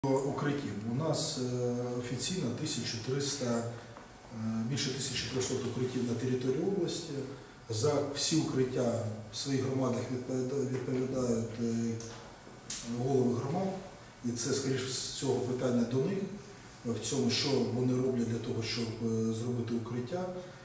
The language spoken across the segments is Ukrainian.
Укриттів. У нас офіційно більше 1300 укриттів на території області. За всі укриття в своїх громадах відповідають голови громад. І це, скоріш всього, питання до них, в цьому, що вони роблять для того, щоб зробити укриття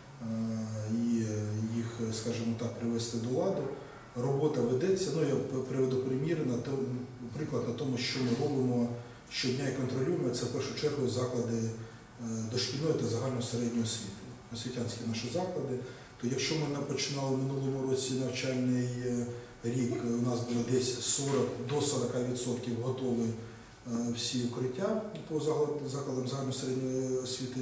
і їх, скажімо так, привести до ладу. Робота ведеться, я приведу приклад на тому, що ми робимо щодня і контролюємо. Це в першу чергу заклади дошкільної та загальної середньої освіти, освітянські наші заклади. То якщо ми починали в минулому році навчальний рік, у нас було десь до 40% готові всі укриття по закладам загальної середньої освіти,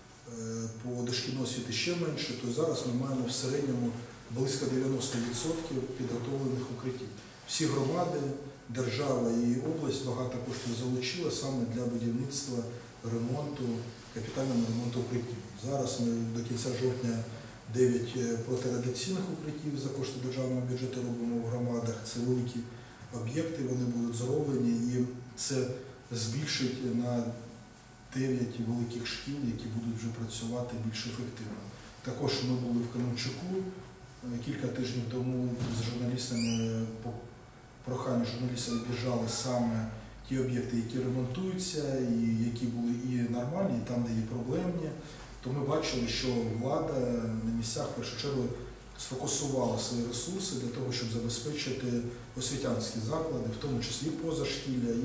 по дошкільної освіти ще менше, то зараз ми маємо в середньому близько 90% підготовлених укриттів. Всі громади, держава і область багато коштів залучила саме для будівництва, ремонту, капітального ремонту укриттів. Зараз ми до кінця жовтня 9 протирадіаційних укриттів за кошти державного бюджету робимо в громадах. Це великі об'єкти, вони будуть зроблені, і це збільшить на 9 великих шкіл, які будуть вже працювати більш ефективно. Також ми були в Кременчуку кілька тижнів тому з журналістами, по проханню журналістів об'їжджали саме ті об'єкти, які ремонтуються, і які були і нормальні, і там, де є проблемні. То ми бачили, що влада на місцях в першу чергу сфокусувала свої ресурси для того, щоб забезпечити освітянські заклади, в тому числі і позашкілля, і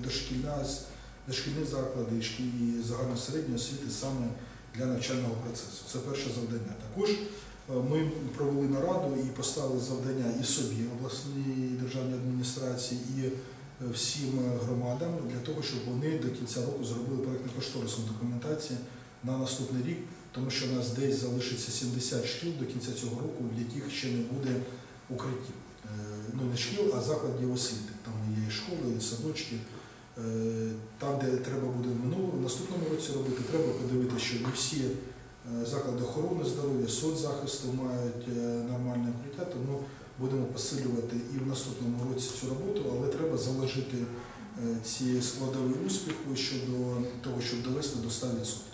дошкільні заклади, і загальної середньої освіти саме для навчального процесу. Це перше завдання. Також ми провели нараду і поставили завдання і собі, обласній державній адміністрації, і всім громадам для того, щоб вони до кінця року зробили проєктно-кошторисну документацію на наступний рік, тому що у нас десь залишиться 70 шкіл до кінця цього року, в яких ще не буде укриттів. Не шкіл, а закладів освіти. Там є і школи, і садочки. Там, де треба буде в наступному році робити, треба подивитися, що не всі заклади охорони здоров'я, соцзахисту мають нормальне укриття, тому будемо посилювати і в наступному році цю роботу, але треба заложити ці складові успіху щодо того, щоб довести до 100%.